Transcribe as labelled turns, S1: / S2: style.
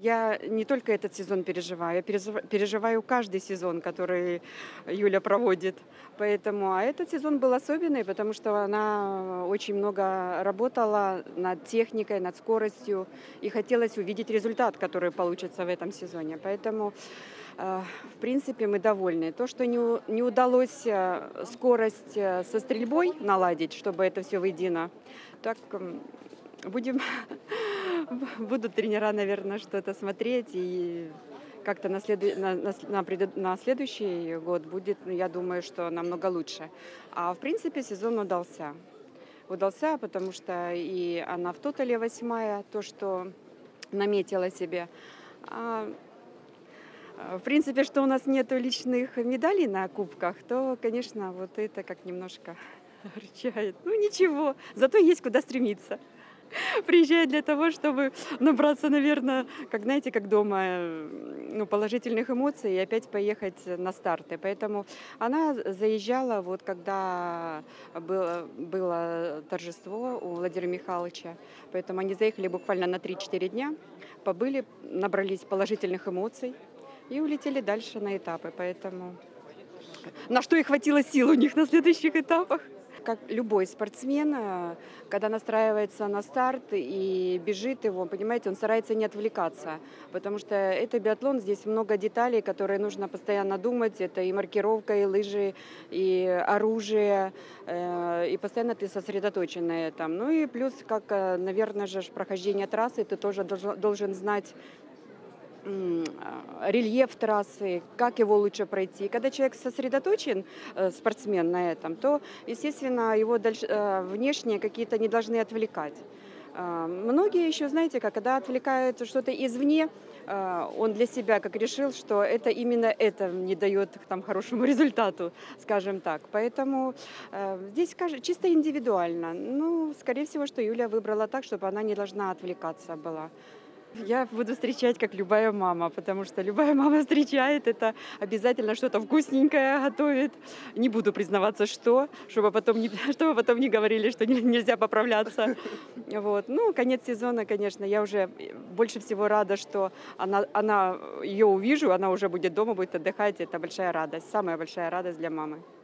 S1: Я не только этот сезон переживаю, я переживаю каждый сезон, который Юля проводит. Поэтому, а этот сезон был особенный, потому что она очень много работала над техникой, над скоростью, и хотелось увидеть результат, который получится в этом сезоне. Поэтому, в принципе, мы довольны. То, что не удалось скорость со стрельбой наладить, чтобы это все воедино, так будем будут тренера, наверное, что-то смотреть, и как-то на следующий год будет, я думаю, что намного лучше. А в принципе сезон удался. Удался, потому что и она в тотале 8-я, то, что наметила себе. А, в принципе, что у нас нету личных медалей на кубках, то, конечно, вот это как немножко огорчает. Ну ничего, зато есть куда стремиться. Приезжает для того, чтобы набраться, наверное, как, знаете, как дома, ну, положительных эмоций и опять поехать на старты. Поэтому она заезжала, вот когда было торжество у Владимира Михайловича. Поэтому они заехали буквально на 3-4 дня, побыли, набрались положительных эмоций и улетели дальше на этапы. Поэтому на что и хватило сил у них на следующих этапах. Как любой спортсмен, когда настраивается на старт и бежит его, понимаете, он старается не отвлекаться, потому что это биатлон, здесь много деталей, которые нужно постоянно думать, это и маркировка, и лыжи, и оружие, и постоянно ты сосредоточен на этом. Ну и плюс, как, наверное же, прохождение трассы, ты тоже должен знать рельеф трассы, как его лучше пройти. Когда человек сосредоточен, спортсмен, на этом, то, естественно, его внешние какие-то не должны отвлекать. Многие еще, знаете, когда отвлекают что-то извне, он для себя как решил, что это именно это не дает там хорошему результату, скажем так. Поэтому здесь чисто индивидуально. Ну, скорее всего, что Юля выбрала так, чтобы она не должна отвлекаться была. Я буду встречать, как любая мама, потому что любая мама встречает, это обязательно что-то вкусненькое готовит. Не буду признаваться, чтобы потом не говорили, что нельзя поправляться. Вот. Ну, конец сезона, конечно, я уже больше всего рада, что ее увижу, она уже будет дома, будет отдыхать. Это большая радость, самая большая радость для мамы.